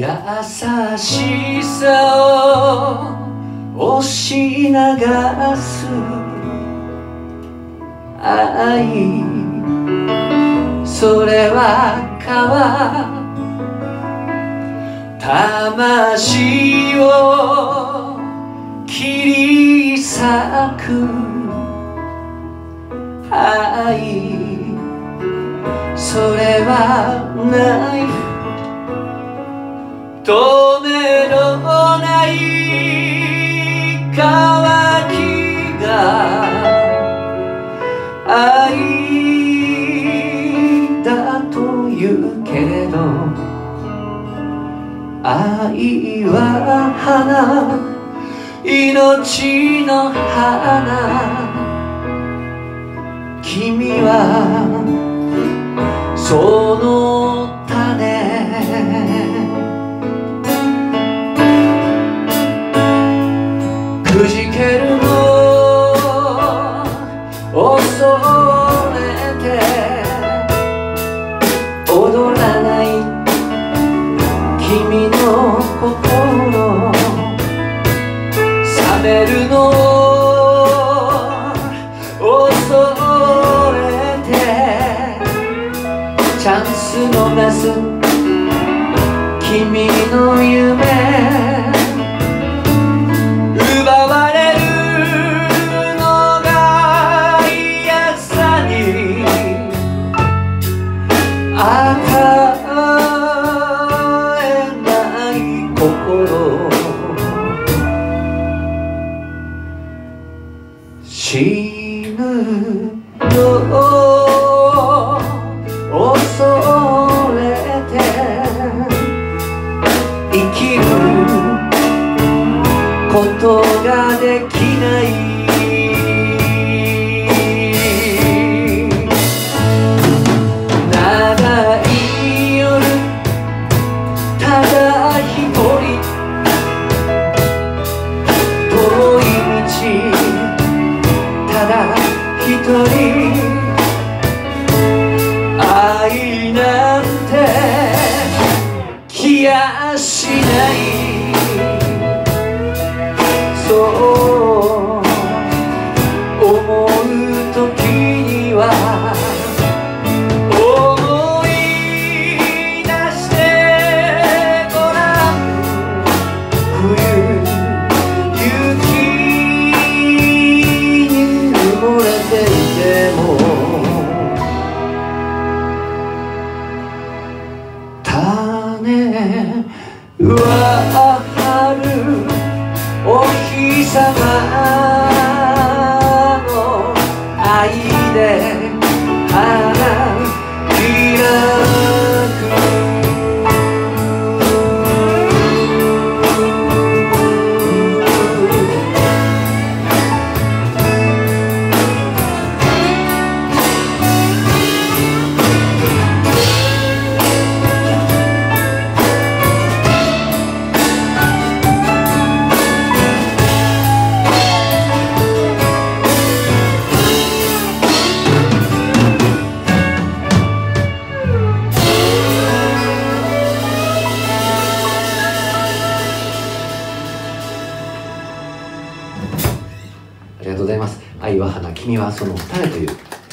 しさを押し流す愛、それは川、魂を切り裂く愛、それはナイフ、止めどない渇きが愛だと言うけれど、愛は花、命の花、君はその種、くじけるの恐れて踊らない君の心、冷めるの恐れてチャンス逃す君の夢、奪われるのが嫌さに与えない心、死ぬの恐れて生きることができない、長い夜ただ一人、遠い道ただ一人、愛なんて来やしない、そう思うときには思い出してごらん、冬雪に埋もれていても種は春お日様の愛で花開く、ありがとうございます。愛は花、君はその種という